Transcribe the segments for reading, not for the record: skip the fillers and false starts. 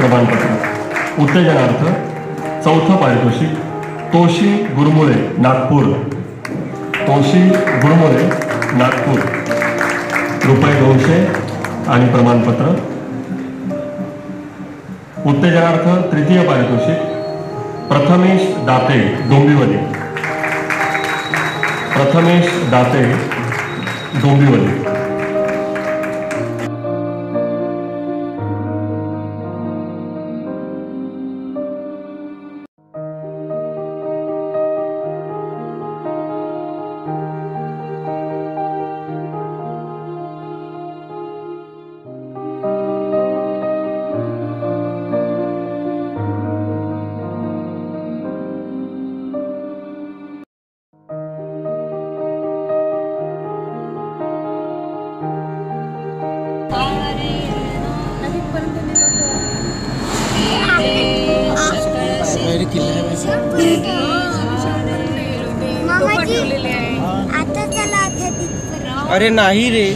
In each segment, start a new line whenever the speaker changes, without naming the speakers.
प्रमाणपत्र. उत्तेजनार्थ चौथं पारितोषिक तोशी गुरमुळे नागपूर. तोशी गुरमुळे नागपूर ₹200 आणि प्रमाणपत्र. उत्तेजनार्थ तृतीय पारितोषिक प्रथमेश दाते डोंबिवली. प्रथमेश दाते डोंबिवली.
अरे नाही रे.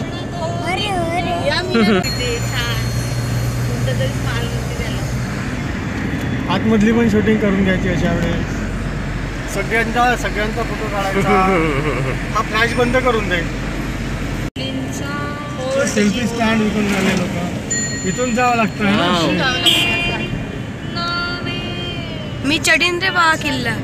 आतमधली पण शूटिंग करून घ्यायची अशा वेळेस. सगळ्यांचा फोटो काढायचा. हा फ्लॅश बंद करून दे. सेल्फी स्टँड विकून झाले लोक. इथून जावं लागतं.
मी चढीन रे बा किल्ला.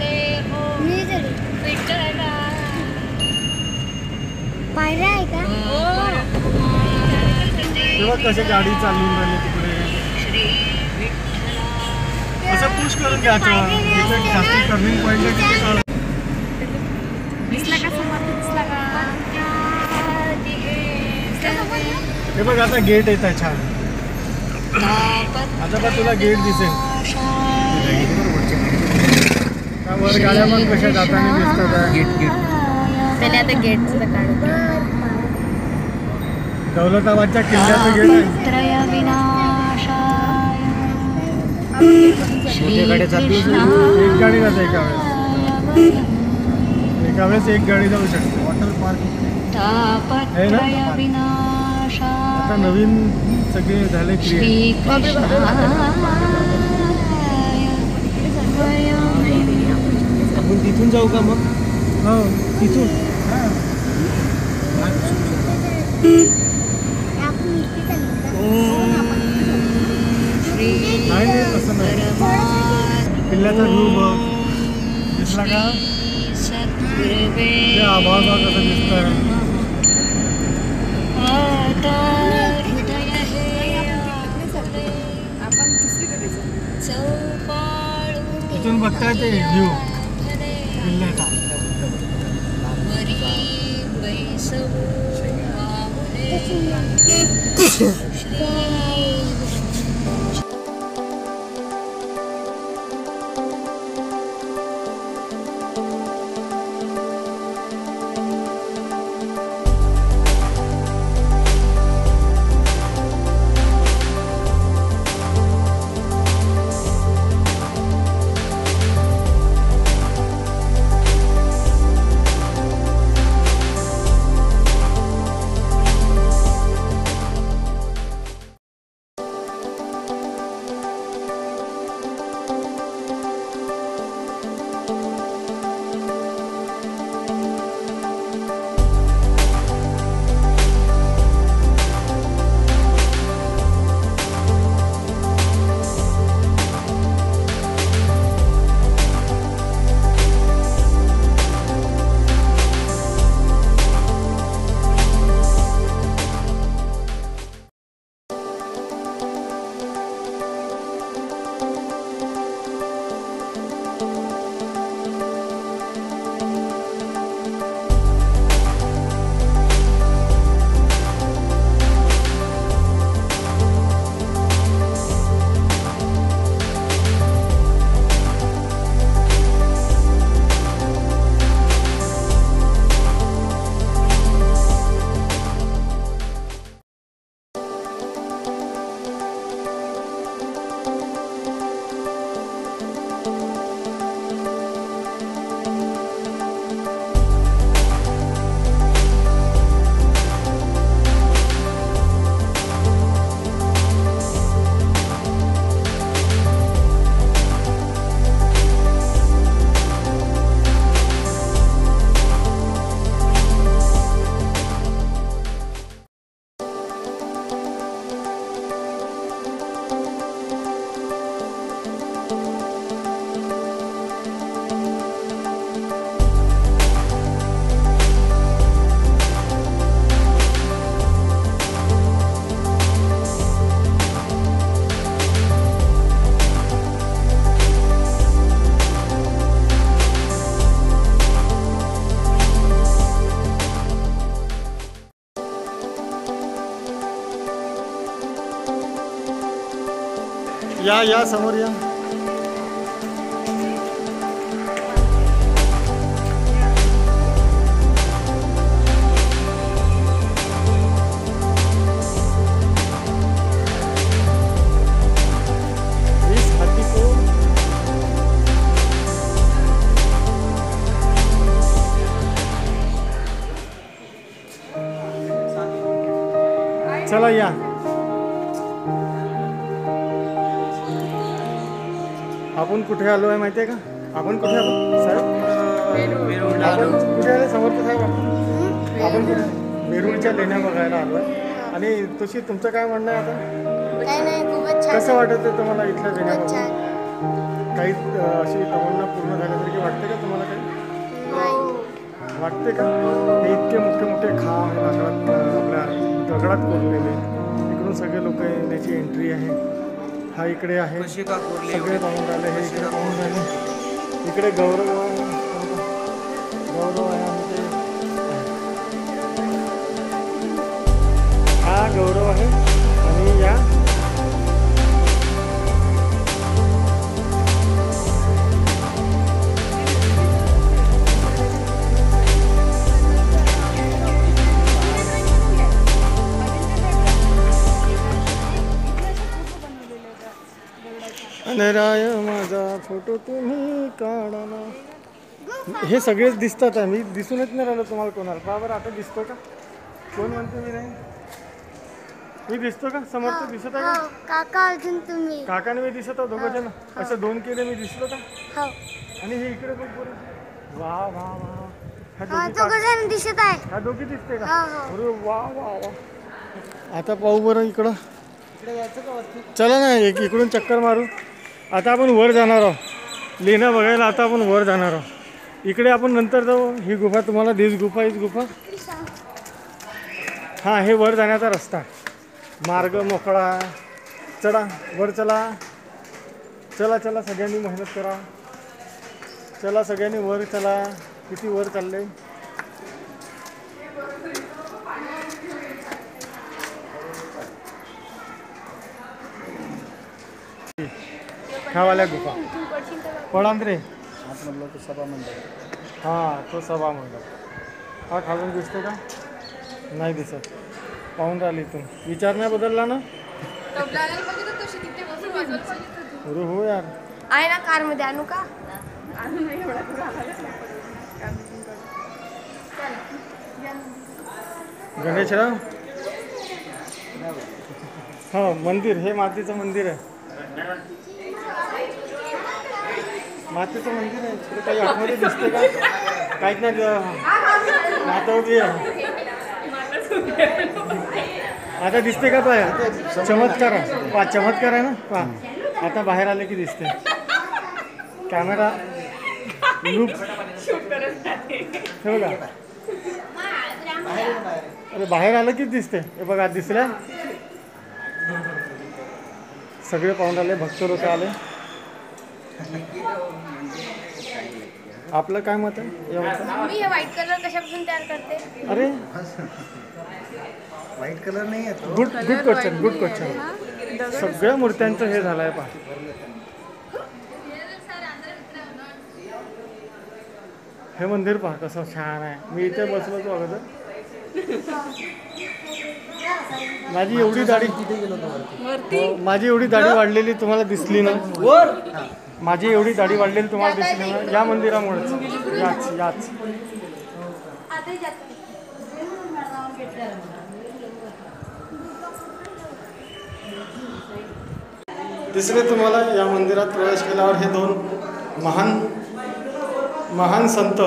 तेव्हा कसे गाडी चालवून राहिली तिकडे. असं पुश करून घ्यायचं. जास्त टर्निंग पॉईंट हे बघ आता गेट येत आहे छान. आता बघ तुला गेट दिसेल. वर गाड्या पण कशा जाताना दिसतात.
गेट पहिले आता गेटचं काढतो.
दौलताबादच्या किल्ल्याचं गेट आहे. एक गाडी जाते एका वेळेस एक गाडी जाऊ शकते. वॉटर पार्क आहे ना. आता नवीन सगळे झाले क्रिएट.
आपण तिथून जाऊ का मग?
हो तिथून. नाही तसं नाही. किल्ल्याचा व्ह्यू बघ दिसला का? ते आभाळ बघ कसं दिसतंय. तिथून बघताय ते व्ह्यू किल्ल्याचा. या समोर या. चला या. आपण कुठे आलो आहे माहिती आहे का? आपण कुठे आलो साहेब? आपण कुठे आले समर्थ साहेब? आपण कुठे वेरूळच्या लेण्या बघायला आलो आहे. आणि तुझी तुमचं काय म्हणणं आहे आता?
काय नाही, खूपच छान.
कसं वाटत आहे तुम्हाला इथल्या लेण्या
खूपच
बघून?
छान.
काही अशी तमन्ना पूर्ण झाल्यासारखी वाटते का तुम्हाला? काही
नाही.
वाटते का? हे इतके मोठे मोठे खांब दगडात आपल्या दगडात कोरलेले, इकडून सगळे लोक येण्याची एंट्री आहे. हा इकडे आहे, सगळे पाहून राहिले. हे इकडे पाहून राहिले. इकडे गौरव आहे, गौरव आहे. आणि ते हा गौरव आहे. आणि या अनराय माझा फोटो तुम्ही काढा ना. हे सगळेच दिसतात आहे. मी दिसून येत नाही राहिलो तुम्हाला कोणाला. बरोबर आता दिसतो का? कोण म्हणतो मी नाही? मी दिसतो का? समर्थ दिसत आहे का?
हो, काका अजून तुम्ही.
काकाने मी दिसत आहो दोघं जण. असे दोन केले मी दिसलो का?
हो.
आणि हे इकडे बघ बरं. वा वा वा.
हा, दोघं जण दिसत आहे.
ह्या दोघी दिसते का?
हो, हो.
अरे वा वा वा. आता पाहू बरं इकडं. चला ना इकडून चक्कर मारू. आता आपण वर जाणार आहोत लेण्या बघायला. आता आपण वर जाणार आहोत. इकडे आपण नंतर जाऊ. ही गुफा तुम्हाला दिस गुफा हीच गुफा. हां, हे वर जाण्याचा रस्ता. मार्ग मोकळा. चला वर चला. चला चला सगळ्यांनी मेहनत करा. चला सगळ्यांनी वर चला. किती वर चालले. ह्यावाल्या गुफा पळांद्रे. तो सभा मंडप. हां, तो सभा मंडप. हा खालून दिसतो का? नाही दिसत. पाहून राहिली इथून. विचार नाही बदलला ना? अरे हो यार.
आहे ना कार मध्ये. आणू का?
गणेशराव. हा मंदिर. हे मातीचं मंदिर आहे. मातीचं मंदिर आहे. तिकडे काही आतमध्ये दिसते का? काहीच नाही. माता उभी आहे. आता दिसते का? पाय चमत्कार आहे. पा चमत्कार आहे ना. पा आता बाहेर आले की दिसते. कॅमेरा लूप हे बघा. अरे बाहेर आलं की दिसते. हे बघा दिसल्या. सगळे पाहून आले. भक्त लोक आले. आपलं काय मत आहे?
मी हे व्हाईट कलर कशापासून तयार करते?
अरे
व्हाईट कलर नाही येतो.
Good question. Good question. सगळ्या मूर्त्यांचं हे झालं आहे. पहा हे मंदिर पहा कसं छान आहे. मी इथे बसलो होतो अगोदर. माझी एवढी दाढी माझी एवढी दाढी वाढलेली तुम्हाला दिसली ना? माझी एवढी दाढी वाढलेली तुम्हाला दिसली ना? या मंदिरामुळेच. याच तिसरे तुम्हाला या मंदिरात प्रवेश केल्यावर हे दोन महान संत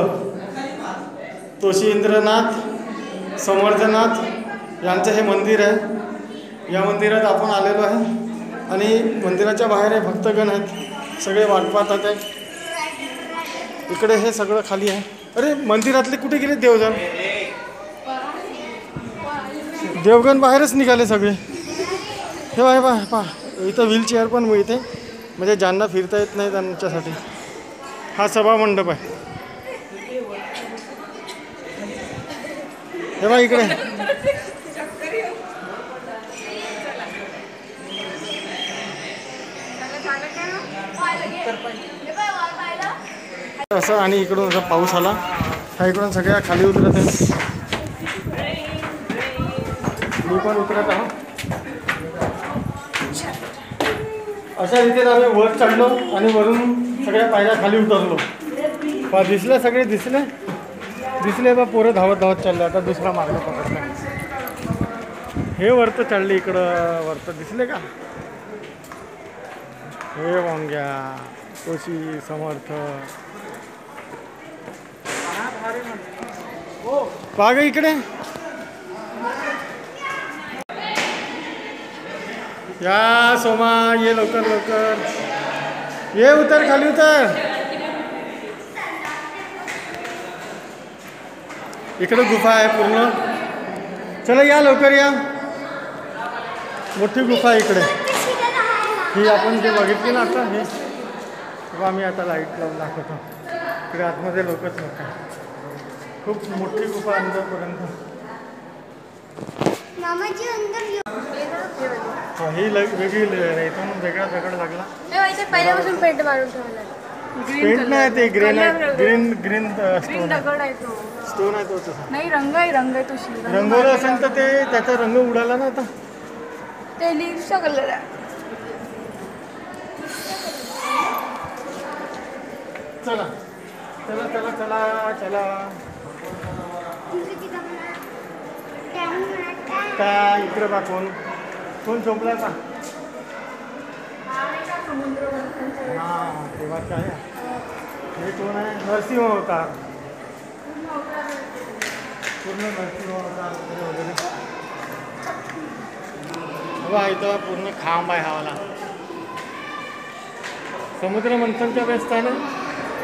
तोषींद्रनाथ समर्थनाथ यांचं हे मंदिर आहे. या मंदिरात आपण आलेलो आहे आणि मंदिराच्या बाहेर हे भक्तगण आहेत. सगळे वाट पाहतात आहे. इकडे हे सगळं खाली आहे. अरे मंदिरातले कुठे गेले देवगण? देवगण बाहेरच निघाले सगळे. हे पहा इथं व्हीलचेअर पण मिळते. म्हणजे ज्यांना फिरता येत नाही त्यांच्यासाठी. हा सभा मंडप आहे. हे बघा इकडे. असं आणि इकडून असा पाऊस आला, ह्या इकडून सगळ्या खाली उतरत आहे. मी पण उतरत आहो. अशा रीतीने आम्ही वर चढलो आणि वरून सगळ्या पायऱ्या खाली उतरलो. बा दिसले, सगळे दिसले बा. पोरं धावत धावत चालले. आता दुसरा मार्ग पकडला. हे वरतं चढले, इकडं वरतं दिसले का? हे वांग्या कोशी समर्थ पाग इकडे या. सोमा ये लवकर लवकर ये. उतर, खाली उतर. इकडे गुफा आहे पूर्ण. चला या लवकर या. मोठी गुफा आहे इकडे. ही आपण जे बघितली ना आता, हे तेव्हा आम्ही आता लाईट लावून दाखवतो. इकडे आतमध्ये लोकच नका. खूप मोठी गुफा अंदरपर्यंत.
मामाजी अंदर
ही वेगळी लेअर आहे. इथून वेगळा दगड लागला.
पहिल्यापासून पेंट मारून ठेवला.
पेंट नाही, ते ग्रीन आहे. ग्रीन स्टोन
दगड आहे तो.
स्टोन आहे तो तसा.
नाही, रंग आहे तो शिवरा.
रंगवलं असेल तर ते त्याचा रंग उडाला ना आता.
ते लीव्हचा कलर आहे.
चला चला चला चला चला. काय इकडे बा, कोण झोपला का? हां, तेव्हा काय हे कोण आहे? नरसिंह अवतार. पूर्ण नरसिंह अवतार वगैरे. बघा इथं पूर्ण खांब आहे हवाला. समुद्र मंथनच्या बेस्ट आहे ना.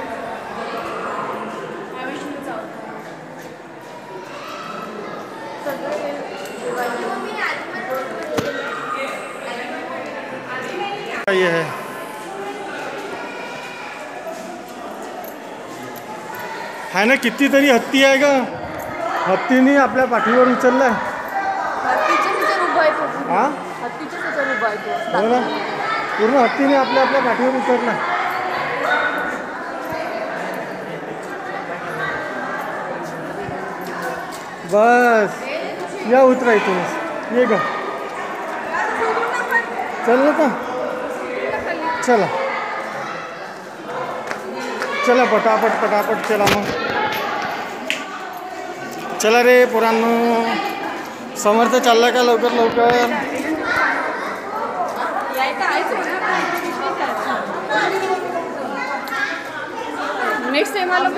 ये है है ना. कितीतरी हत्ती आहे का. हत्तीने आपल्या पाठीवर उचललाय. हां, हो ना. पूर्ण हत्तीने आपल्या पाठीवर उचलला. बस या, उतरा इथूनच. ये ग, चल ना का. चला चला पटापट पटापट चला. मग चला रे पोरांनो. समर्थ चालला का? लवकर लवकर.
नेक्स्ट टाइम आलो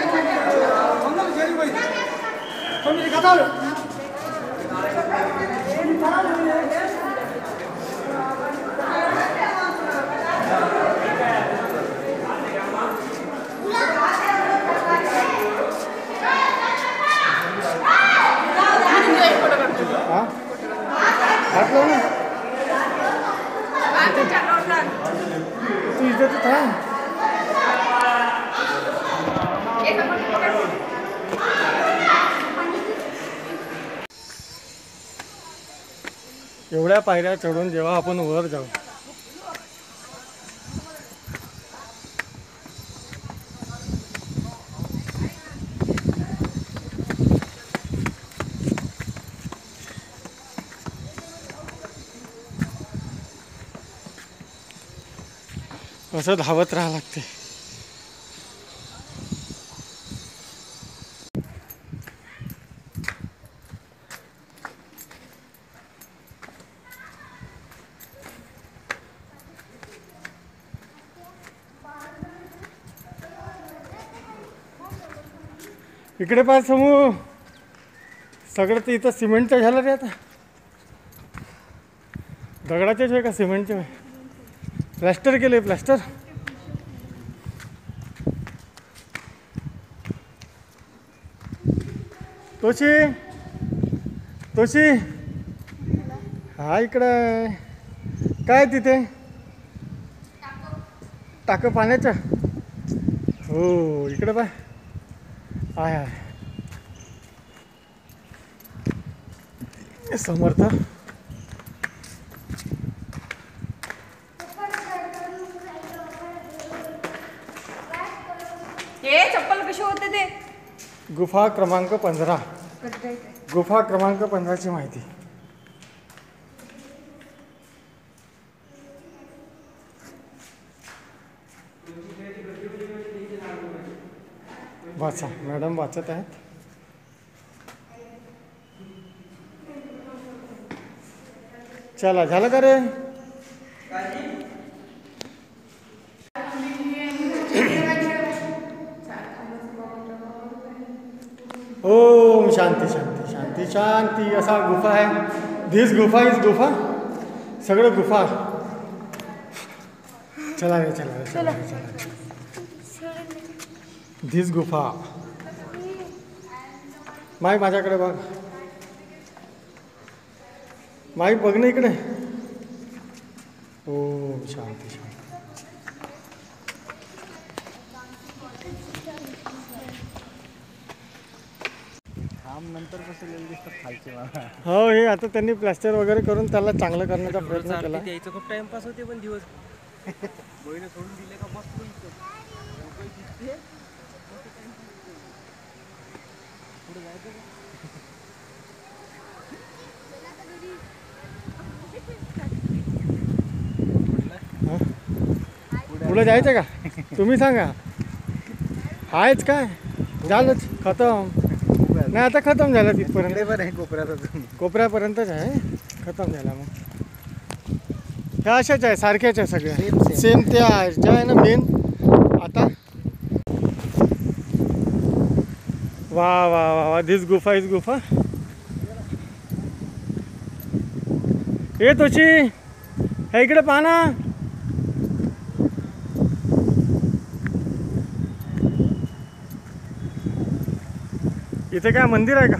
हात लाव ना. तू इथं तर थांब. एवढ्या पायऱ्या चढून जेव्हा आपण वर जाऊ, असं धावत राहावं लागते. इकडे पाय समूह. सगळं ते इथं सिमेंटचं झालं रे. आता दगडाचेच आहे का सिमेंटचे आहे? प्लास्टर केले, प्लास्टर. तोशी हा इकडं काय तिथे टाकं पाण्याचं. हो इकडं पाय आहे समर्थ.
होते ते
गुफा क्रमांक 15. गुफा क्रमांक 15ची माहिती. वाचा, मॅडम वाचत आहेत. चला, झालं का रे? ओम शांती शांती शांती शांती. असा गुफा आहे. धिस गुफा इज गुफा. सगळं गुफा. चला रे, चला रे, चला रे, चला रे. धिस गुफा. माई माझ्याकडे बघ. माई बघ ना इकडे. ओम शांती शांती. हो, हे आता त्यांनी प्लास्टर वगैरे करून त्याला चांगलं करण्याचा प्रयत्न केला.
द्यायचं खूप टाइमपास होते पण दिवस बहिणी सोडून दिले का मस्त इथं.
पुढे जायचं का? तुम्ही सांगा. आहेच काय? झालंच खतम. नाही, आता खतम झालं तिथपर्यंत. कोपऱ्यापर्यंतच आहे. खतम झाला मग. ह्या अशाच आहे, सारख्याच आहे सगळ्या. सेम त्या ज्या आहे ना मेन. आता वा वा वा वा. धिस गुफा इज गुफा. ए तोची, हे इकडे पाहा ना. इथे काय मंदिर आहे का?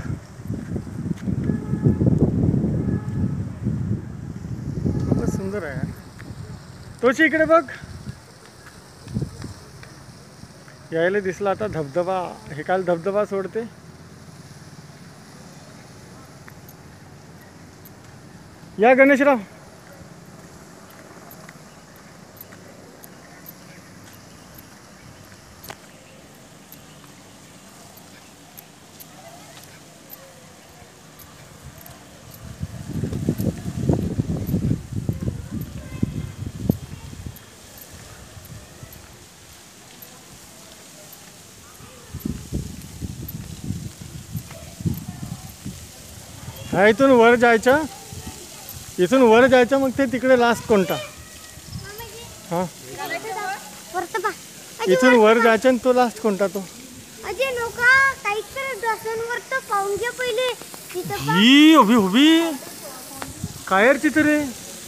खूपच सुंदर आहे. तोची इकडे बघ. यायला दिसला आता धबधबा. हे काल धबधबा सोडते. या गणेशराव. हा, इथून वर जायचं. इथून वर जायचं, मग ते तिकडे लास्ट कोणता. हां, इथून वर जायचं आणि तो लास्ट कोणता तो.
अजय नोका काहीच करत डोसनवर तर पाहून घ्या पहिले.
ही उभी उभी काय रे तिथे रे.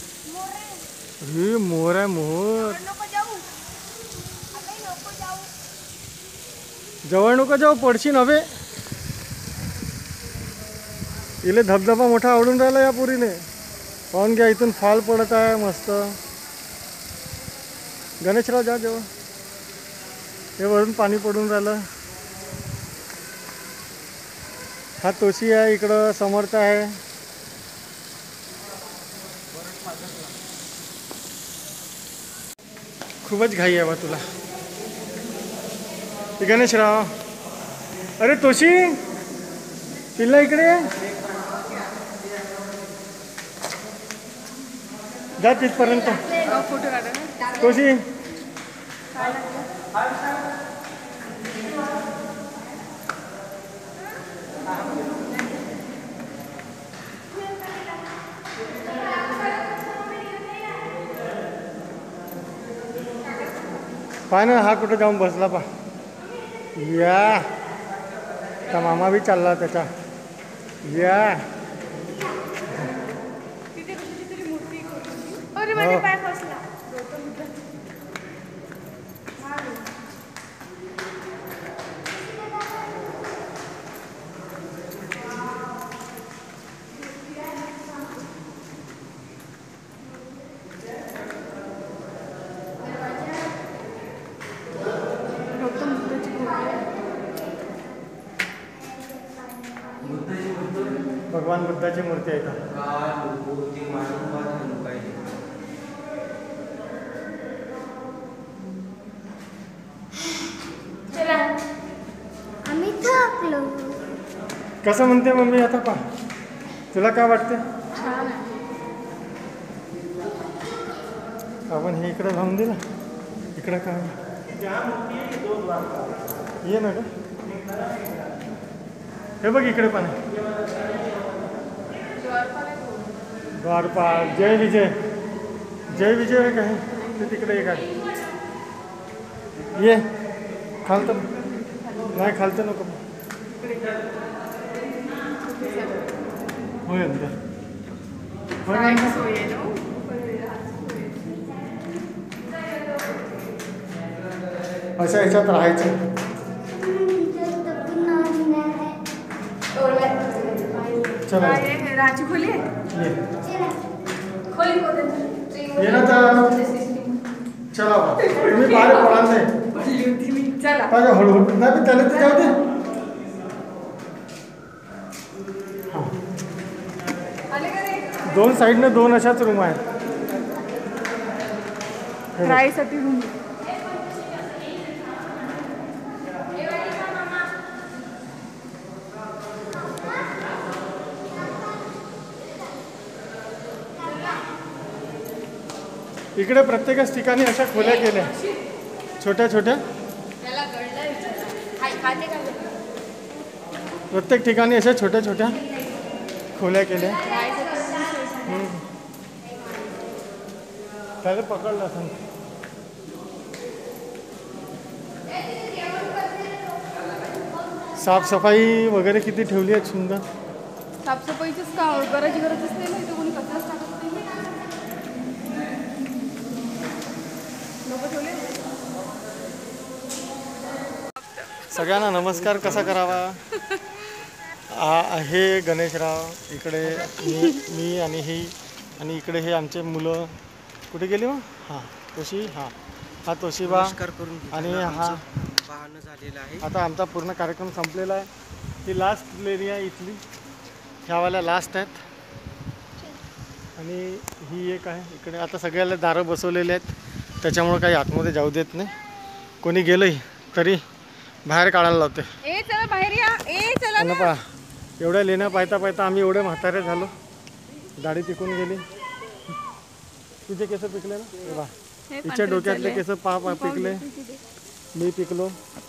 हे मोर आहे, मोर. जवळ नको जाऊ, पडशीन हवे. इले धबधबा मोठा आवडून राहिला या पुरीने. पाहून घ्या, इथून फॉल पडत आहे मस्त. गणेशराव जा जेव्हा. हे वरून पाणी पडून राहिलं. हा तोशी आहे, इकडं समर्थ आहे. खूपच घाई आहे बा तुला. गणेशराव. अरे तोशी, पिल्ला इकडे जा तिथपर्यंत. तोशी. पाय ना, हा कुठं जाऊन बसला पा. या त्या मामा बी चालला त्याचा. या
अरे माझे पाय फसला.
भगवान बुद्धाची मूर्ती आहे का?
चला
आम्ही थकलो.
कसं म्हणते मम्मी आता पा तुला काय वाटते?
छान आहे.
आपण हे इकडे लावून दिलं. इकडं काय ये ना का हे बघ इकडे पण आहे. द्वारपाल जय विजय एक आहे ते तिकडे एक आहे. ये खालतं नाही खालतं नको होय अंदर होय
राहायची सोय आहे ना.
अशा ह्याच्यात राहायचं. चला
हे राहायची खोली आहे.
ये
खोली कोणती?
ये ना तर चला बा. तुम्ही बाहेर पडा नाही
पडली होती मी. चला.
काय हळूहळू नाही पण त्याला ते जाऊ दे.
आले का रे?
दोन साईडने दोन अशाच रूम आहेत.
राहायसाठी रूम.
इकडे प्रत्येकच ठिकाणी अशा खोल्या केल्या छोट्या छोट्या.
त्याला कळलं. हाय खाते का?
प्रत्येक ठिकाणी अशा छोट्या छोट्या खोल्या केल्या. त्याला पकडलं असं. साफसफाई वगैरे किती ठेवली आहे सुंदर.
साफसफाईचीच का करायची गरजच नाही ना. इथे कोणी कचराच टाकत नाही. लोक ठेवले.
सगळ्यांना नमस्कार कसा करावा. हे गणेशराव इकडे मी आणि ही आणि इकडे हे आमचे मुलं कुठे गेली मग. हां तोशी हा तोशिबा
करून
आणि हा
पाहणं झालेलं आहे.
आता आमचा पूर्ण कार्यक्रम संपलेला आहे. ही लास्ट एरिया इथली ह्यावाल्या लास्ट आहेत आणि ही एक आहे इकडे. आता सगळ्याला दारं बसवलेले आहेत त्याच्यामुळे काही आतमध्ये जाऊ देत नाही. कोणी गेलंही तरी बाहेर काढायला लावते.
ए चला बाहेर या. ए चला
ना पहा एवढ्या लेण्या पाहता पाहता आम्ही एवढे म्हातारे झालो. दाढी पिकून गेली. तुझे केस पिकले ना. हे बा तिच्या डोक्यातले केस पहा पिकले. मी पिकलो.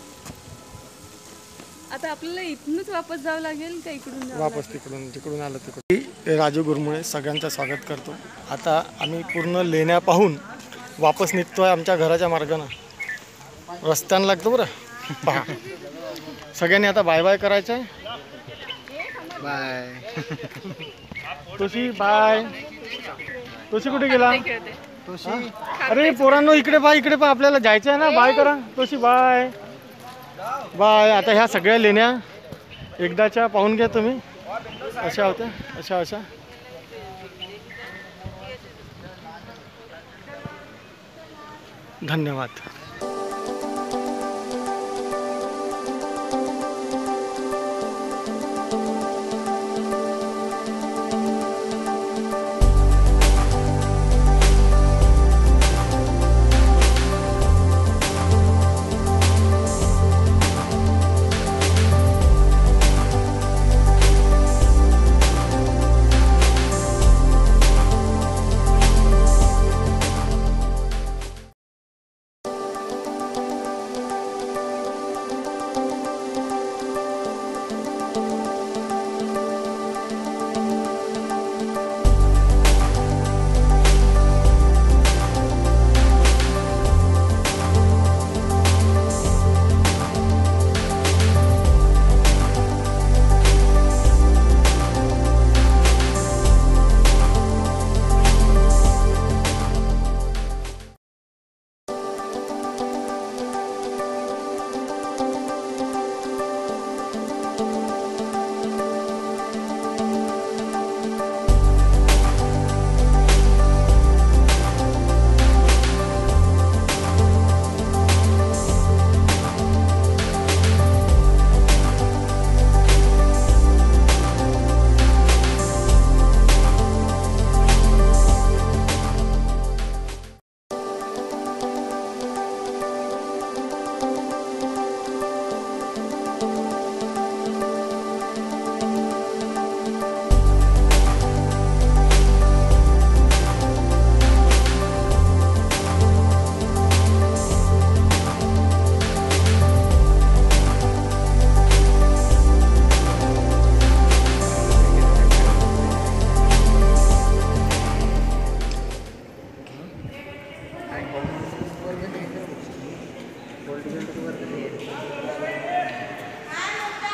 आता आपल्याला इथूनच वापस जावं लागेल का इकडून जावं
वापस तिकडून आलं तिकडून. राजू गुरमुळे सगळ्यांचं स्वागत करतो. आता आम्ही पूर्ण लेण्या पाहून वापस निघतोय आमच्या घराच्या मार्गानं. रस्त्यानं लागतो बरं. पहा सगळ्यांनी आता बाय बाय करायचं आहे.
बाय.
तुशी बाय. तुशी कुठे गेला.
तोशी
अरे पोरांनो इकडे पहा आपल्याला जायचं आहे ना. बाय करा. तुशी बाय बाय. आता ह्या सगळ्या लेण्या एकदाच्या पाहून घ्या तुम्ही. अशा होत्या अशा. धन्यवाद.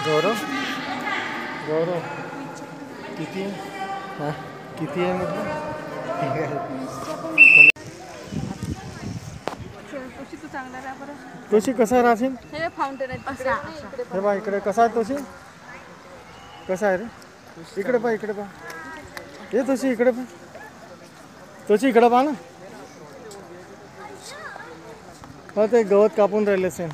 गौरव गौरव किती हां किती आहे म्हटलं ठीक आहे
तोशी तू चांगला राहा बरं.
तोशी कसा राहशील
हे फाउंटेन आहे तिकडे नाही, इकडे
हे बा इकडे कसा आहे तोशी कसा आहे रे इकडे पहा ये तोशी इकडे पहा तोशी इकडे पहा ना हा ते गवत कापून राहिले सेम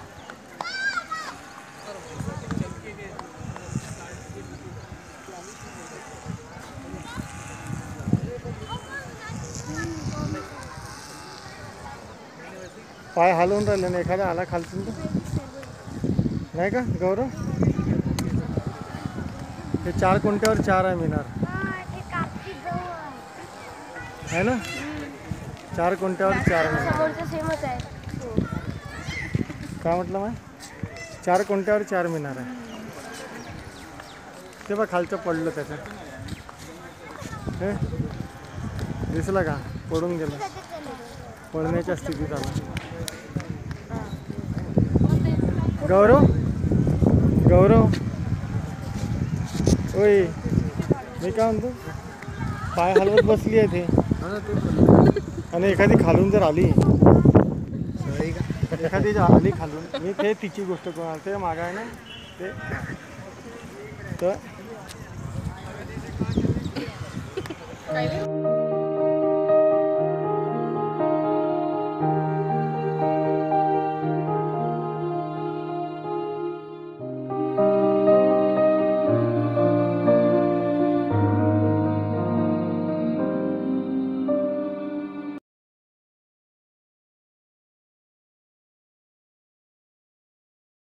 पाय हलवून राहिले ना एखादा आला खालतून तर नाही का गौरव हे 4 कोणत्यावर 4 आहे मिनार
ते कापची गहू आहे.
है ना 4 कोणत्यावर 4 मिनार
समोरचं सेमच आहे.
काय म्हटलं मग 4 कोणत्यावर 4 मिनार आहे ते बघ खालचं पडलं त्याच्यात हे दिसलं का पडून गेलं पडण्याच्या स्थितीत आला गौरव गौरव ओय मी काय म्हणतो पाय हलवत बसली आहे ते आणि एखादी खालून जर आली एखादी जर आली खालून मी ते तिची गोष्ट करणार ते मागाय ना ते तर